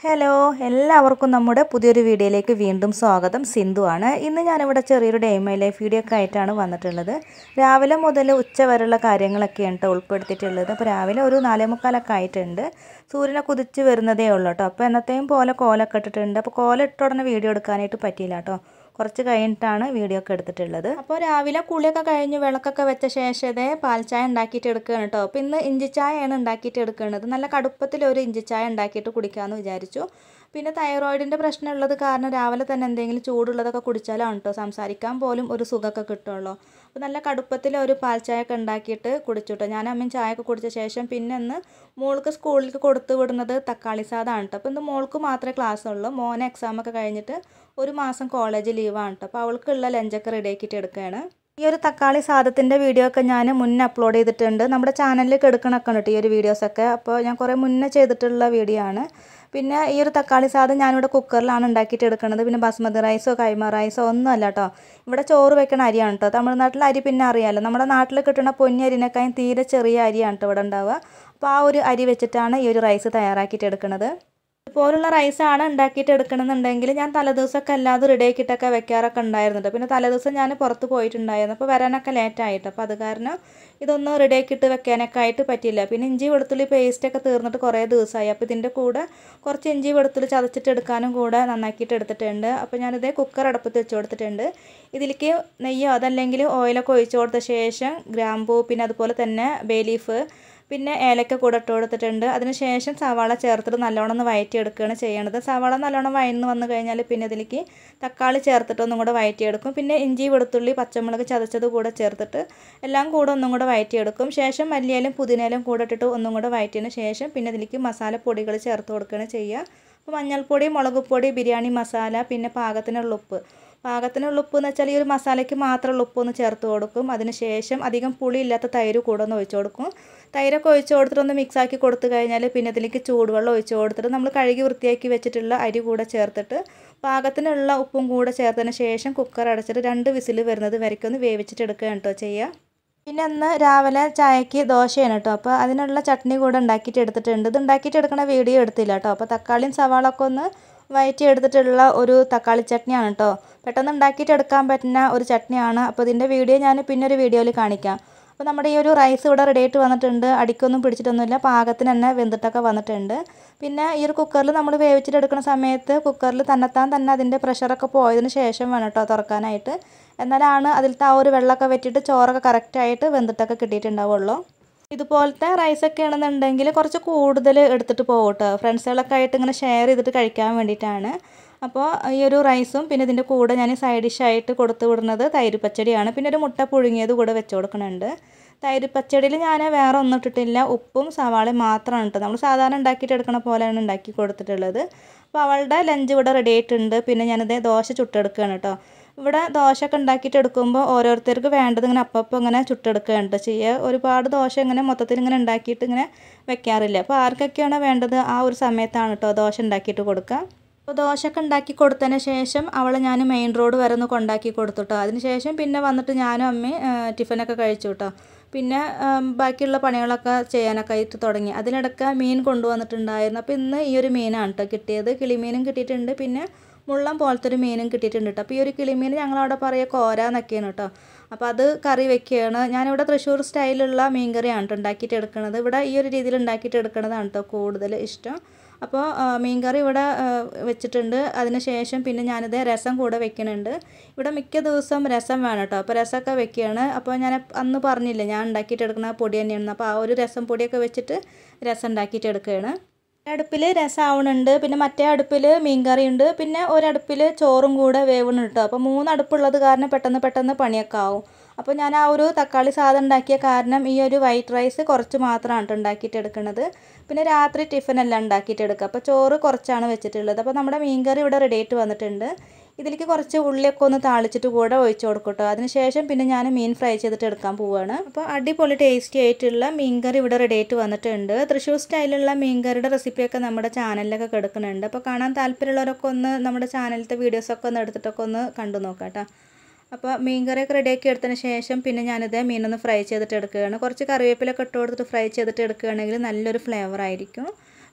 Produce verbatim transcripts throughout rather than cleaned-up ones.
Hello എല്ലാവർക്കും നമ്മുടെ പുതിയൊരു വീഡിയോയിലേക്ക് വീണ്ടും സ്വാഗതം. സിന്ധു ആണ്. ഇന്ന് ഞാനിവിടെ ചെറിയൊരു ഡേ മൈ ലൈഫ് വീഡിയോ ഒക്കെ ആയിട്ടാണ് വന്നിട്ടുള്ളത്. രാവിലെ മുതൽ ഉച്ച വരെയുള്ള കാര്യങ്ങളൊക്കെയാണ് കേട്ടോ ഉൾപ്പെടുത്തിയിട്ടുള്ളത്. അപ്പോൾ രാവിലെ ഒരു നാലേ മുക്കാലൊക്കെ ആയിട്ടുണ്ട്. സൂര്യനെ കുതിച്ച് വരുന്നതേ ഉള്ളൂ കേട്ടോ. അപ്പോൾ എന്നത്തെയും പോലെ കോലൊക്കെ ഇട്ടിട്ടുണ്ട്. അപ്പോൾ കോല ഇട്ട ഉടനെ വീഡിയോ എടുക്കാനായിട്ട് പറ്റിയില്ല കേട്ടോ. കുറച്ച് കഴിഞ്ഞിട്ടാണ് വീഡിയോ ഒക്കെ എടുത്തിട്ടുള്ളത്. അപ്പോൾ രാവിലെ കുളിയൊക്കെ കഴിഞ്ഞ് വിളക്കൊക്കെ വെച്ച ശേഷമേ പാൽ ചായ ഉണ്ടാക്കിയിട്ട് എടുക്കുകയാണ് കേട്ടോ. അപ്പോൾ ഇന്ന് ഇഞ്ചി ചായയാണ് ഉണ്ടാക്കിയിട്ട് എടുക്കുന്നത്. നല്ല കടുപ്പത്തിലൊരു ഇഞ്ചി ചായ ഉണ്ടാക്കിയിട്ട് കുടിക്കാമെന്ന് വിചാരിച്ചു. പിന്നെ തൈറോയിഡിൻ്റെ പ്രശ്നമുള്ളത് കാരണം രാവിലെ തന്നെ എന്തെങ്കിലും ചൂടുള്ളതൊക്കെ കുടിച്ചാലാണ് കേട്ടോ സംസാരിക്കാൻ പോലും ഒരു സുഖമൊക്കെ കിട്ടുള്ളൂ. അപ്പോൾ നല്ല കടുപ്പത്തിൽ ഒരു പാൽ ചായ ഒക്കെ ഉണ്ടാക്കിയിട്ട് കുടിച്ചു കേട്ടോ. ഞാൻ അമ്മയും ചായ ഒക്കെ കുടിച്ച ശേഷം പിന്നെ ഇന്ന് മോൾക്ക് സ്കൂളിലേക്ക് കൊടുത്തു വിടുന്നത് തക്കാളി സാദമാണ് കേട്ടോ. അപ്പോൾ ഇന്ന് മോൾക്ക് മാത്രമേ ക്ലാസ് ഉള്ളൂ. മോനെ എക്സാമൊക്കെ കഴിഞ്ഞിട്ട് ഒരു മാസം കോളേജ് ലീവാണ് കേട്ടോ. അപ്പോൾ അവൾക്കുള്ള ലഞ്ചൊക്കെ റെഡിയാക്കിയിട്ട് എടുക്കുകയാണ്. ഈ ഒരു തക്കാളി സാദത്തിൻ്റെ വീഡിയോ ഒക്കെ ഞാൻ മുന്നേ അപ്ലോഡ് ചെയ്തിട്ടുണ്ട്. നമ്മുടെ ചാനലിലേക്ക് എടുക്കണമൊക്കെ ഉണ്ട് ഈ ഒരു വീഡിയോസൊക്കെ. അപ്പോൾ ഞാൻ കുറേ മുന്നേ ചെയ്തിട്ടുള്ള വീഡിയോ ആണ്. പിന്നെ ഈ ഒരു തക്കാളി സാദം ഞാനിവിടെ കുക്കറിലാണ് ഉണ്ടാക്കിയിട്ട് എടുക്കുന്നത്. പിന്നെ ബസ്മതി റൈസോ കൈമ റൈസോ ഒന്നും അല്ല കേട്ടോ. ഇവിടെ ചോറ് വെക്കണ അരിയാണ് കേട്ടോ. തമിഴ്നാട്ടിലെ അരി പിന്നെ അറിയാമല്ലോ. നമ്മുടെ നാട്ടിൽ കിട്ടുന്ന പൊന്നി അരിനേക്കാളും തീരെ ചെറിയ അരിയാണ് കേട്ടോ ഇവിടെ ഉണ്ടാവുക. അപ്പോൾ ആ ഒരു അരി വെച്ചിട്ടാണ് ഈ ഒരു റൈസ് തയ്യാറാക്കിയിട്ട് എടുക്കുന്നത്. ഇതുപോലുള്ള റൈസാണ് ഉണ്ടാക്കിയിട്ട് എടുക്കണമെന്നുണ്ടെങ്കിൽ ഞാൻ തലേദിവസമൊക്കെ അല്ലാതെ റെഡി ആക്കിയിട്ടൊക്കെ വെക്കാറൊക്കെ ഉണ്ടായിരുന്നുണ്ട്. പിന്നെ തലേദിവസം ഞാൻ പുറത്ത് പോയിട്ടുണ്ടായിരുന്നു. അപ്പോൾ വരാനൊക്കെ ലേറ്റായിട്ട്. അപ്പോൾ അത് കാരണം ഇതൊന്നും റെഡി ആക്കിയിട്ട് വെക്കാനൊക്കെ ആയിട്ട് പറ്റില്ല. പിന്നെ ഇഞ്ചി വെളുത്തുള്ളി പേസ്റ്റൊക്കെ തീർന്നിട്ട് കുറേ ദിവസമായി. അപ്പോൾ ഇതിൻ്റെ കൂടെ കുറച്ച് ഇഞ്ചി വെളുത്തുള്ളി ചതച്ചിട്ട് എടുക്കാനും കൂടെ നന്നാക്കിയിട്ട് എടുത്തിട്ടുണ്ട്. അപ്പോൾ ഞാനിതേ കുക്കർ അടുപ്പത്ത് വെച്ച് കൊടുത്തിട്ടുണ്ട്. ഇതിലേക്ക് നെയ്യോ അതല്ലെങ്കിൽ ഓയിലൊക്കെ ഒഴിച്ച് കൊടുത്ത ശേഷം ഗ്രാമ്പൂ പിന്നെ അതുപോലെ തന്നെ ബേ ലീഫ് പിന്നെ ഏലക്ക കൂടെ ഇട്ട് കൊടുത്തിട്ടുണ്ട്. അതിന് ശേഷം സവാള ചേർത്തിട്ട് നല്ലോണം ഒന്ന് വഴറ്റിയെടുക്കുകയാണ് ചെയ്യണത്. സവാള നല്ലോണം വഴന്ന് വന്നു കഴിഞ്ഞാൽ പിന്നെ ഇതിലേക്ക് തക്കാളി ചേർത്തിട്ട് ഒന്നും കൂടെ വഴറ്റിയെടുക്കും. പിന്നെ ഇഞ്ചി വെളുത്തുള്ളി പച്ചമുളക് ചതച്ചത് കൂടെ ചേർത്തിട്ട് എല്ലാം കൂടെ ഒന്നും കൂടെ വഴറ്റിയെടുക്കും. ശേഷം മല്ലിയിലും പുതിനയിലും കൂടെ ഇട്ടിട്ട് ഒന്നും കൂടെ വഴറ്റിയതിന് ശേഷം പിന്നെ ഇതിലേക്ക് മസാലപ്പൊടികൾ ചേർത്ത് കൊടുക്കുകയാണ് ചെയ്യുക. അപ്പോൾ മഞ്ഞൾപ്പൊടി മുളക് പൊടി ബിരിയാണി മസാല പിന്നെ പാകത്തിനുള്ള ഉപ്പ് പാകത്തിനുള്ള ഉപ്പ് എന്ന് വെച്ചാൽ ഈ ഒരു മസാലയ്ക്ക് മാത്രമുള്ള ഉപ്പൊന്ന് ചേർത്ത് കൊടുക്കും. അതിന് ശേഷം അധികം പുളി ഇല്ലാത്ത തൈര് കൂടെ ഒന്ന് ഒഴിച്ച് കൊടുക്കും. തൈരൊക്കെ ഒഴിച്ച് കൊടുത്തിട്ട് ഒന്ന് മിക്സാക്കി കൊടുത്തു കഴിഞ്ഞാൽ പിന്നെ ഇതിലേക്ക് ചൂടുവെള്ളം ഒഴിച്ച് കൊടുത്തിട്ട് നമ്മൾ കഴുകി വൃത്തിയാക്കി വെച്ചിട്ടുള്ള അരി കൂടെ ചേർത്തിട്ട് പാകത്തിനുള്ള ഉപ്പും കൂടെ ചേർത്തതിന് ശേഷം കുക്കർ അടച്ചിട്ട് രണ്ട് വിസിൽ വരുന്നത് വരയ്ക്കൊന്ന് വേവിച്ചിട്ട് എടുക്കുകയാണ് കേട്ടോ ചെയ്യുക. പിന്നെ ഇന്ന് രാവിലെ ചായക്ക് ദോശയാണ് കേട്ടോ. അപ്പോൾ അതിനുള്ള ചട്നി കൂടെ ഉണ്ടാക്കിയിട്ട് എടുത്തിട്ടുണ്ട്. ഇത് ഉണ്ടാക്കിയിട്ട് എടുക്കണ വീഡിയോ എടുത്തില്ല കേട്ടോ. അപ്പോൾ തക്കാളിയും സവാളൊക്കെ ഒന്ന് വഴറ്റി എടുത്തിട്ടുള്ള ഒരു തക്കാളി ചട്നിയാണ് കേട്ടോ. പെട്ടെന്ന് ഉണ്ടാക്കിയിട്ട് എടുക്കാൻ പറ്റുന്ന ഒരു ചട്നിയാണ്. അപ്പോൾ ഇതിൻ്റെ വീഡിയോ ഞാൻ പിന്നെ ഒരു വീഡിയോയിൽ കാണിക്കാം. അപ്പോൾ നമ്മുടെ ഈ ഒരു റൈസ് ഇവിടെ റെഡി ആയിട്ട് വന്നിട്ടുണ്ട്. അടിക്കൊന്നും പിടിച്ചിട്ടൊന്നുമില്ല. പാകത്തിന് തന്നെ വെന്തിട്ടൊക്കെ വന്നിട്ടുണ്ട്. പിന്നെ ഈ ഒരു കുക്കറിൽ നമ്മൾ വേവിച്ചിട്ട് എടുക്കുന്ന സമയത്ത് കുക്കറിൽ തന്നെത്താൻ തന്നെ അതിൻ്റെ പ്രഷറൊക്കെ പോയതിന് ശേഷം വേണം കേട്ടോ തുറക്കാനായിട്ട്. എന്നാലാണ് അതിലത്തെ ആ ഒരു വെള്ളമൊക്കെ വെറ്റിയിട്ട് ചോറൊക്കെ കറക്റ്റായിട്ട് വെന്തിട്ടൊക്കെ കിട്ടിയിട്ടുണ്ടാവുള്ളൂ. ഇതുപോലത്തെ റൈസൊക്കെ ആണെന്നുണ്ടെങ്കിൽ കുറച്ച് കൂടുതൽ എടുത്തിട്ട് പോകും കേട്ടോ. ഫ്രണ്ട്സുകളൊക്കെ ആയിട്ട് ഇങ്ങനെ ഷെയർ ചെയ്തിട്ട് കഴിക്കാൻ വേണ്ടിയിട്ടാണ്. അപ്പോൾ ഈ ഒരു റൈസും പിന്നെ ഇതിൻ്റെ കൂടെ ഞാൻ സൈഡ് ഡിഷായിട്ട് കൊടുത്തു വിടുന്നത് തൈര് പച്ചടിയാണ്. പിന്നെ ഒരു മുട്ട പുഴുങ്ങിയത് കൂടെ വെച്ച് കൊടുക്കുന്നുണ്ട്. തൈര് പച്ചടിയിൽ ഞാൻ വേറെ ഒന്നും ഇട്ടിട്ടില്ല. ഉപ്പും സവാളയും മാത്രമാണ് കേട്ടോ. നമ്മൾ സാധാരണ ഉണ്ടാക്കിയിട്ട് എടുക്കണ പോലെയാണ് ഉണ്ടാക്കി കൊടുത്തിട്ടുള്ളത്. അപ്പോൾ അവളുടെ ലഞ്ച് ഇവിടെ റെഡി ആയിട്ടുണ്ട്. പിന്നെ ഞാനിത് ദോശ ചുട്ടെടുക്കുകയാണ് കേട്ടോ. ഇവിടെ ദോശയൊക്കെ ഉണ്ടാക്കിയിട്ട് എടുക്കുമ്പോൾ ഓരോരുത്തർക്ക് വേണ്ടത് ഇങ്ങനെ അപ്പം ഇങ്ങനെ ചുട്ടെടുക്കുകയാണ് ചെയ്യുക. ഒരുപാട് ദോശ ഇങ്ങനെ മൊത്തത്തിൽ ഇങ്ങനെ ഉണ്ടാക്കിയിട്ട് ഇങ്ങനെ വെക്കാറില്ല. അപ്പോൾ ആർക്കൊക്കെയാണോ വേണ്ടത് ആ ഒരു സമയത്താണ് കേട്ടോ ദോശ ഉണ്ടാക്കിയിട്ട് കൊടുക്കുക. അപ്പോൾ ദോശയൊക്കെ ഉണ്ടാക്കി കൊടുത്തതിന് ശേഷം അവളെ ഞാൻ മെയിൻ റോഡ് വരെ ഒന്ന് കൊണ്ടാക്കി കൊടുത്തു കേട്ടോ. അതിന് ശേഷം പിന്നെ വന്നിട്ട് ഞാനും അമ്മയും ടിഫിനൊക്കെ കഴിച്ചു കേട്ടോ. പിന്നെ ബാക്കിയുള്ള പണികളൊക്കെ ചെയ്യാനൊക്കെ ആയിട്ട് തുടങ്ങി. അതിനിടയ്ക്ക് മീൻ കൊണ്ടുവന്നിട്ടുണ്ടായിരുന്നു. അപ്പോൾ ഇന്ന് ഈ ഒരു മീനാണ് കേട്ടോ കിട്ടിയത്. കിളിമീനും കിട്ടിയിട്ടുണ്ട്. പിന്നെ മുള്ളം പോലത്തെ ഒരു മീനും കിട്ടിയിട്ടുണ്ട് കേട്ടോ. അപ്പോൾ ഈ ഒരു കിളിമീൻ ഞങ്ങളവിടെ പറയുക കോര എന്നൊക്കെയാണ് കേട്ടോ. അപ്പോൾ അത് കറി വെക്കുകയാണ്. ഞാനിവിടെ തൃശ്ശൂർ സ്റ്റൈലുള്ള മീൻ കറിയാണ് കേട്ടോ ഉണ്ടാക്കിയിട്ട് എടുക്കുന്നത്. ഇവിടെ ഈ ഒരു രീതിയിൽ ഉണ്ടാക്കിയിട്ട് എടുക്കുന്നതാണ് കേട്ടോ കൂടുതൽ ഇഷ്ടം. അപ്പോൾ മീൻ കറി ഇവിടെ വെച്ചിട്ടുണ്ട്. അതിന് ശേഷം പിന്നെ ഞാനിത് രസം കൂടെ വെക്കുന്നുണ്ട്. ഇവിടെ മിക്ക ദിവസവും രസം വേണം കേട്ടോ. അപ്പോൾ രസമൊക്കെ വെക്കുകയാണ്. അപ്പോൾ ഞാൻ അന്ന് പറഞ്ഞില്ലേ ഞാൻ ഉണ്ടാക്കിയിട്ട് എടുക്കുന്ന പൊടി തന്നെയാണ്. അപ്പോൾ ആ ഒരു രസം പൊടിയൊക്കെ വെച്ചിട്ട് രസം ഉണ്ടാക്കിയിട്ട് എടുക്കുകയാണ്. അടുപ്പിൽ രസം ആവണുണ്ട്. പിന്നെ മറ്റേ അടുപ്പിൽ മീൻ കറിയുണ്ട്. പിന്നെ ഒരടുപ്പിൽ ചോറും കൂടെ വേവണം കേട്ടോ. അപ്പോൾ മൂന്ന് അടുപ്പുള്ളത് കാരണം പെട്ടെന്ന് പെട്ടെന്ന് പണിയൊക്കെ ആവും. അപ്പോൾ ഞാൻ ആ ഒരു തക്കാളി സാദം ഉണ്ടാക്കിയ കാരണം ഈ ഒരു വൈറ്റ് റൈസ് കുറച്ച് മാത്രമാണ് ഉണ്ടാക്കിയിട്ട് എടുക്കുന്നത്. പിന്നെ രാത്രി ടിഫിനെല്ലാം ഉണ്ടാക്കിയിട്ട് എടുക്കുക. അപ്പോൾ ചോറ് കുറച്ചാണ് വെച്ചിട്ടുള്ളത്. അപ്പോൾ നമ്മുടെ മീൻ കറി ഇവിടെ റെഡി ആയിട്ട് വന്നിട്ടുണ്ട്. ഇതിലേക്ക് കുറച്ച് ഉള്ളിയൊക്കെ ഒന്ന് താളിച്ചിട്ട് കൂടെ ഒഴിച്ച് കൊടുക്കും കേട്ടോ. അതിനുശേഷം പിന്നെ ഞാൻ മീൻ ഫ്രൈ ചെയ്തിട്ട് എടുക്കാൻ പോവുകയാണ്. അപ്പോൾ അടിപൊളി ടേസ്റ്റി ആയിട്ടുള്ള മീൻ കറി ഇവിടെ റെഡി ആയിട്ട് വന്നിട്ടുണ്ട്. തൃശ്ശൂർ സ്റ്റൈലുള്ള മീൻ കറിയുടെ റെസിപ്പിയൊക്കെ നമ്മുടെ ചാനലിലൊക്കെ കിടക്കുന്നുണ്ട്. അപ്പോൾ കാണാൻ താല്പര്യമുള്ളവരൊക്കെ ഒന്ന് നമ്മുടെ ചാനലിലത്തെ വീഡിയോസൊക്കെ ഒന്ന് എടുത്തിട്ടൊക്കെ ഒന്ന് കണ്ടു നോക്കാം കേട്ടോ. അപ്പോൾ മീൻ കറിയൊക്കെ റെഡിയാക്കി എടുത്തതിന് ശേഷം പിന്നെ ഞാനിത് മീനൊന്ന് ഫ്രൈ ചെയ്തിട്ട് എടുക്കുകയാണ്. കുറച്ച് കറിവേപ്പിലൊക്കെ ഇട്ട് കൊടുത്തിട്ട് ഫ്രൈ ചെയ്തിട്ട് എടുക്കുകയാണെങ്കിൽ നല്ലൊരു ഫ്ലേവർ ആയിരിക്കും.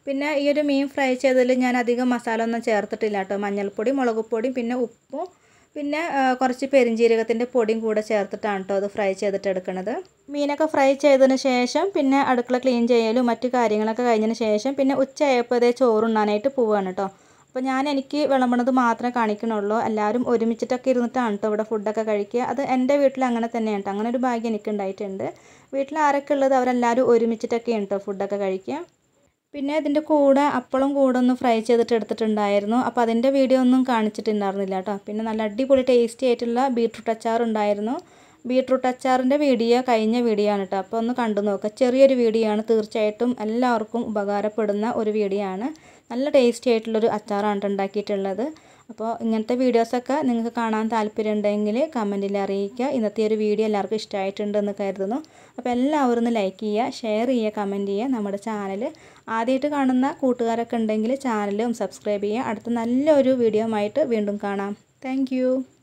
പിന്നെ ഈ ഒരു മീൻ ഫ്രൈ ചെയ്തതിൽ ഞാൻ അധികം മസാല ഒന്നും ചേർത്തിട്ടില്ല കേട്ടോ. മഞ്ഞൾപ്പൊടി, മുളക് പൊടി, പിന്നെ ഉപ്പും പിന്നെ കുറച്ച് പെരിഞ്ജീരകത്തിൻ്റെ പൊടിയും കൂടെ ചേർത്തിട്ടാണ് കേട്ടോ അത് ഫ്രൈ ചെയ്തിട്ട് എടുക്കുന്നത്. മീനൊക്കെ ഫ്രൈ ചെയ്തതിന് ശേഷം പിന്നെ അടുക്കള ക്ലീൻ ചെയ്യലും മറ്റു കാര്യങ്ങളൊക്കെ കഴിഞ്ഞതിന് ശേഷം പിന്നെ ഉച്ചയായപ്പോൾ ഇതേ ചോറുണ്ണാനായിട്ട് പോവുകയാണ് കേട്ടോ. അപ്പോൾ ഞാൻ എനിക്ക് വിളമ്പണത് മാത്രമേ കാണിക്കണുള്ളൂ. എല്ലാവരും ഒരുമിച്ചിട്ടൊക്കെ ഇരുന്നിട്ടാണ് കേട്ടോ ഇവിടെ ഫുഡൊക്കെ കഴിക്കുക. അത് എൻ്റെ വീട്ടിൽ അങ്ങനെ തന്നെയാണ് കേട്ടോ. അങ്ങനെ ഒരു ഭാഗ്യം എനിക്കുണ്ടായിട്ടുണ്ട്. വീട്ടിൽ ആരൊക്കെ ഉള്ളത് അവരെല്ലാവരും ഒരുമിച്ചിട്ടൊക്കെയാണ് കേട്ടോ ഫുഡൊക്കെ കഴിക്കുക. പിന്നെ ഇതിൻ്റെ കൂടെ അപ്പളും കൂടെ ഒന്ന് ഫ്രൈ ചെയ്തിട്ട് എടുത്തിട്ടുണ്ടായിരുന്നു. അപ്പോൾ അതിൻ്റെ വീഡിയോ ഒന്നും കാണിച്ചിട്ടുണ്ടായിരുന്നില്ല കേട്ടോ. പിന്നെ നല്ല അടിപൊളി ടേസ്റ്റി ആയിട്ടുള്ള ബീട്രൂട്ട് അച്ചാർ ഉണ്ടായിരുന്നു. ബീട്രൂട്ട് അച്ചാറിൻ്റെ വീഡിയോ കഴിഞ്ഞ വീഡിയോ ആണ് കേട്ടോ. അപ്പോൾ ഒന്ന് കണ്ടു നോക്കുക. ചെറിയൊരു വീഡിയോ ആണ്, തീർച്ചയായിട്ടും എല്ലാവർക്കും ഉപകാരപ്പെടുന്ന ഒരു വീഡിയോ ആണ്. നല്ല ടേസ്റ്റി ആയിട്ടുള്ളൊരു അച്ചാറാണ് ഉണ്ടാക്കിയിട്ടുള്ളത്. അപ്പോൾ ഇങ്ങനത്തെ വീഡിയോസൊക്കെ നിങ്ങൾക്ക് കാണാൻ താല്പര്യം ഉണ്ടെങ്കിൽ കമൻറ്റിൽ അറിയിക്കുക. ഇന്നത്തെ ഒരു വീഡിയോ എല്ലാവർക്കും ഇഷ്ടമായിട്ടുണ്ടെന്ന് കരുതുന്നു. അപ്പോൾ എല്ലാവരും ഒന്ന് ലൈക്ക് ചെയ്യുക, ഷെയർ ചെയ്യുക, കമൻറ്റ് ചെയ്യുക. നമ്മുടെ ചാനൽ ആദ്യമായിട്ട് കാണുന്ന കൂട്ടുകാരൊക്കെ ഉണ്ടെങ്കിൽ ചാനലും സബ്സ്ക്രൈബ് ചെയ്യുക. അടുത്ത നല്ലൊരു വീഡിയോ ആയിട്ട് വീണ്ടും കാണാം. താങ്ക്